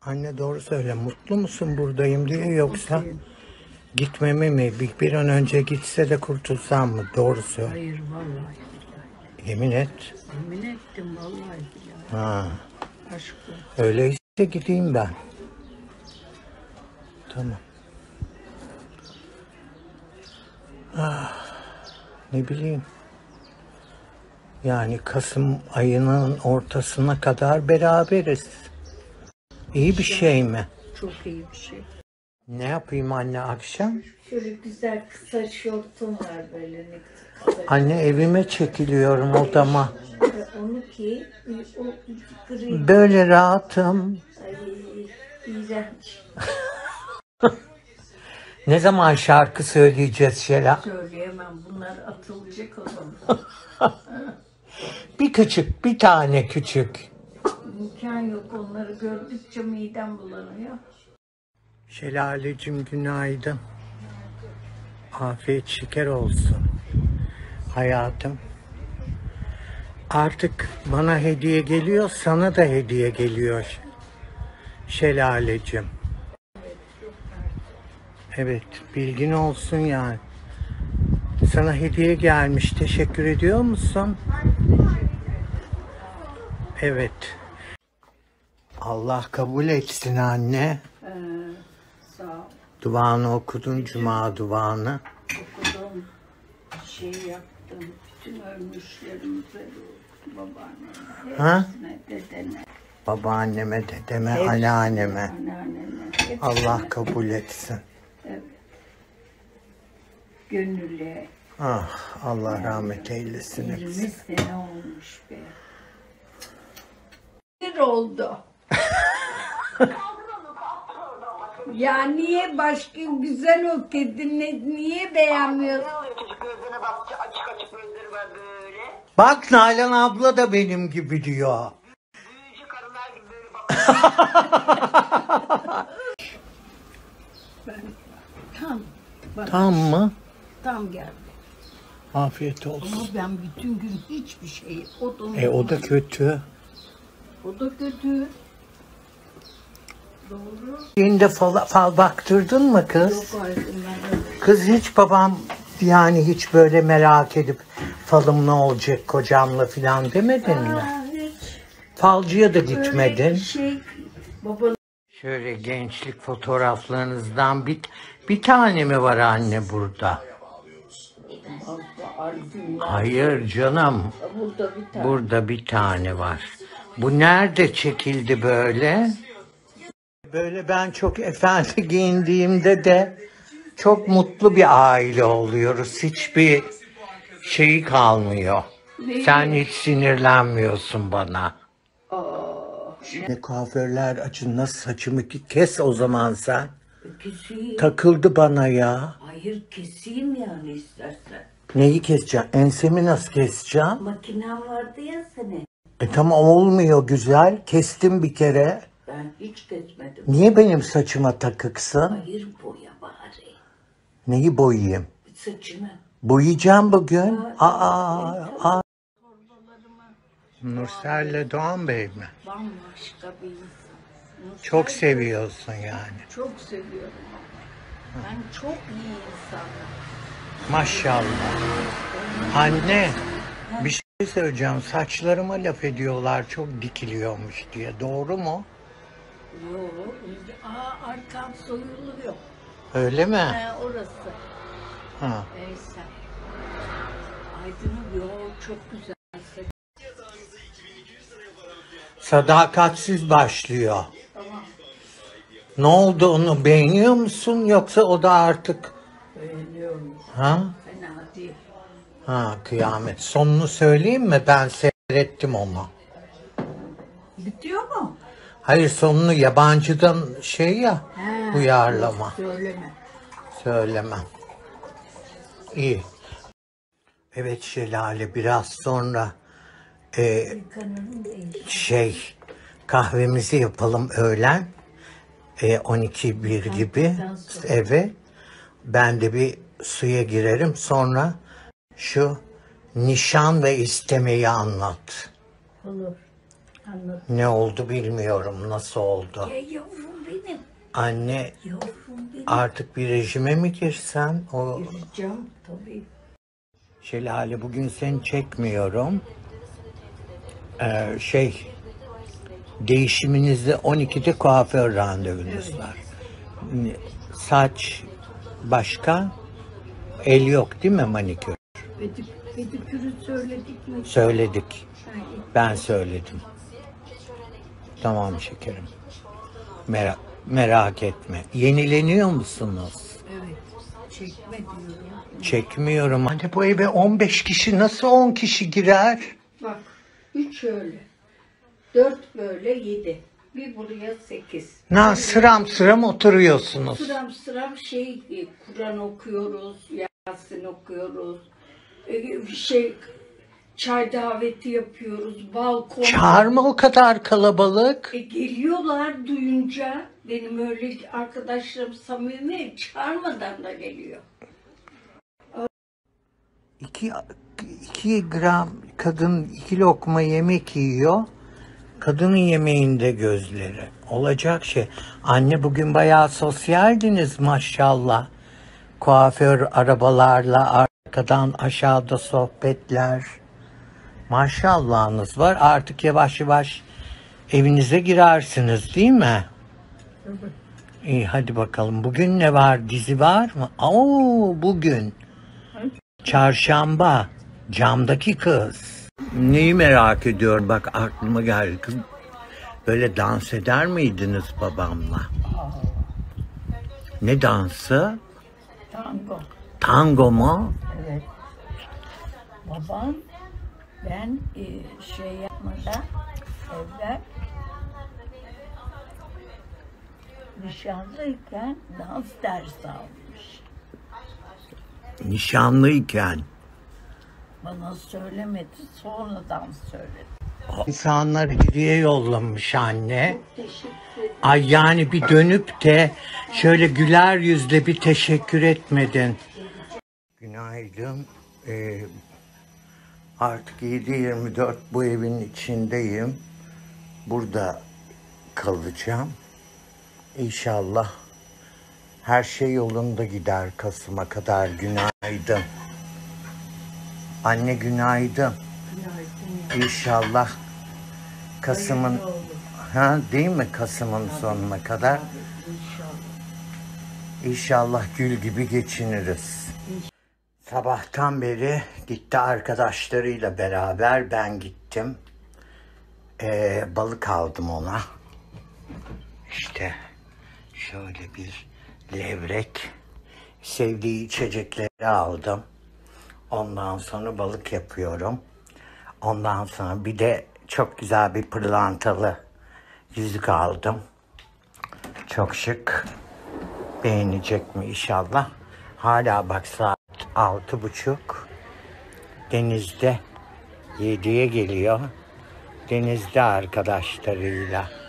Anne doğru söyle, mutlu musun buradayım diye, yoksa gitmemi mi? Bir an önce gitse de kurtulsam mı? Doğru söyle. Hayır vallahi billahi. Yemin et. Yemin ettim vallahi billahi. Ha, Aşk olsun. öyleyse gideyim ben. Tamam. Ne bileyim. Yani Kasım ayının ortasına kadar beraberiz. İyi bir şey mi? Çok iyi bir şey. Ne yapayım anne akşam? Şöyle güzel kısa şortum var böyle ne güzel. Anne evime çekiliyorum, odama. Onu ki o gri. Böyle rahatım. Ay, iğrenç. Ne zaman şarkı söyleyeceğiz Şela? Söyleyemem. Bunlar atılacak o zaman. Bir küçük, bir tane küçük. İmkan yok. Onları gördükçe midem bulanıyor. Şelalecim günaydın. Afiyet şeker olsun. Hayatım. Artık bana hediye geliyor, sana da hediye geliyor. Şelalecim. Evet, bilgin olsun yani. Sana hediye gelmiş. Teşekkür ediyor musun? Evet. Allah kabul etsin anne. Sağ ol. Duanı okudun, cuma duanı. Okudum. Şey yaptım. Bütün ölmüşlerimize babaanneme, Ha? hepsine, dedene, Babaanneme, dedeme, anneanneme. anneanneme, hepsine. Allah kabul etsin. Evet. Gönüllüye. Ah, Allah rahmet eylesin 20 hepsi. sene olmuş be. Bir oldu. Ya niye başka güzel o kedi niye beğenmiyorsun? Ne oluyor çocuk gözlerine bak, açık açık gözleri var böyle. Bak Nalan abla da benim gibi diyor. Büyücü karılar gibi böyle bak. Tam. Bak, Tamam mı? tam geldi. Afiyet Ama olsun. ben bütün gün hiçbir şey. O da kötü. O da kötü. Doğru. Yine fal baktırdın mı kız? Yok aydın ben öyle. Kız hiç babam yani hiç böyle merak edip falım ne olacak kocamla filan demedin mi? Hiç. Falcıya da Öyle gitmedin. şey. Baba Şöyle gençlik fotoğraflarınızdan bir tane mi var anne burada? albümler. Hayır canım. Burada bir tane. Burada bir tane var. Bu nerede çekildi böyle? Böyle ben çok efendi giyindiğimde de çok mutlu bir aile oluyoruz. Hiçbir şeyi kalmıyor. Sen hiç sinirlenmiyorsun bana. Ne kuaförler açın, nasıl saçımı kes o zaman sen. Keseyim. Takıldı bana ya. Hayır keseyim yani istersen. Neyi keseceğim? Ensemi nasıl keseceğim? Makinen vardı ya senin. Tamam olmuyor güzel. Kestim bir kere. Ben hiç kesmedim. Niye benim saçıma takıksın? Hayır boya bari. Neyi boyayayım? Saçını. Boyayacağım bugün. Aa. Nursel'le Doğan Bey mi? Bambaşka bir insan. Çok seviyorsun yani. Çok seviyorum. Ben çok iyi insanım. Maşallah. Anne, bir şey söyleyeceğim. Saçlarıma laf ediyorlar çok dikiliyormuş diye. Doğru mu? Yok. Arkam soyuluyor. Öyle mi? Orası. Ha. Neyse. Aydın'ın yol çok güzel. Sadakatsiz başlıyor. Tamam. Ne oldu, onu beğeniyor musun yoksa o da artık Beğeniyorum. ha? Fena değil. Ha, kıyamet. Sonunu söyleyeyim mi? Ben seyrettim onu. Bitiyor mu? Hayır, sonunu yabancıdan şey ya, uyarlama. Söyleme. Söylemem. İyi. Evet Şelale, biraz sonra Kanalım değil. kahvemizi yapalım öğlen. 12-1 gibi. Evet. Ben de bir suya girerim. Sonra şu nişan ve istemeyi anlat. Olur. Anladım. Ne oldu bilmiyorum. Nasıl oldu? Ya yavrum benim. Anne Yavrum benim. artık bir rejime mi girsen? O Gireceğim tabii. Şelale bugün seni çekmiyorum. Değişiminizde 12'de kuaför randevunuz var. Saç başka? El yok değil mi manikür? Pedikürü söyledik mi? Söyledik. Yani, Ben söyledim. Tamam şekerim. Merak etme. Yenileniyor musunuz? evet. Çekme diyorum. Çekmiyorum. Anne bu eve 15 kişi nasıl 10 kişi girer? Bak 3 öyle. 4 böyle 7. Bir buraya 8. Sıram sıram oturuyorsunuz. Sıram sıram Kur'an okuyoruz, Yasin okuyoruz. Çay daveti yapıyoruz, balkon. Çağırma o kadar kalabalık. Geliyorlar duyunca, benim öyle arkadaşlarım samimi, çağırmadan da geliyor. 2 gram kadın 2 lokma yemek yiyor. Kadının yemeğinde gözleri. Olacak şey. Anne bugün bayağı sosyaldiniz maşallah. Kuaför arabalarla arkadan aşağıda sohbetler. Maşallahınız var. Artık yavaş yavaş evinize girersiniz değil mi? İyi hadi bakalım. Bugün ne var? Dizi var mı? Bugün. Çarşamba. Camdaki kız. Neyi merak ediyorum? Bak aklıma geldi. Kız, böyle dans eder miydiniz babamla? Ne dansı? Tango. Tango mu? Evet. Babam ben yapmadan evvel nişanlıyken dans dersi almış. Nişanlıyken. Bana söylemedi, sonradan söyledi. İnsanlar hediye yollamış anne. Teşekkür ederim. Ay yani bir dönüp de şöyle güler yüzle bir teşekkür etmedin. Günaydın. Artık 7-24 bu evin içindeyim. Burada kalacağım. İnşallah her şey yolunda gider Kasım'a kadar. Günaydın. Anne günaydın. İnşallah Kasım'ın değil mi Kasım'ın sonuna kadar? İnşallah gül gibi geçiniriz. Sabahtan beri gitti arkadaşlarıyla beraber, ben gittim. Balık aldım ona. İşte şöyle bir levrek, sevdiği içecekleri aldım. Ondan sonra balık yapıyorum. Ondan sonra bir de çok güzel bir pırlantalı yüzük aldım. Çok şık. Beğenecek mi inşallah. Hala bak saat 6:30. Denizde 7'ye geliyor. Denizde arkadaşlarıyla.